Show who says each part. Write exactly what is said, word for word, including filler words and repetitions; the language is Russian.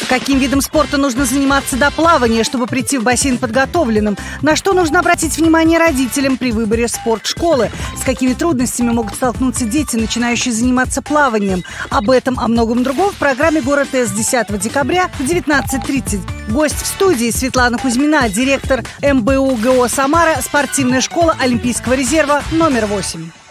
Speaker 1: Каким видом спорта нужно заниматься до плавания, чтобы прийти в бассейн подготовленным? На что нужно обратить внимание родителям при выборе спортшколы? С какими трудностями могут столкнуться дети, начинающие заниматься плаванием? Об этом, о многом другом в программе «Город С» десятого декабря в девятнадцать тридцать. Гость в студии Светлана Кузьмина, директор эм бэ у гэ о «Самара», спортивная школа Олимпийского резерва номер восемь.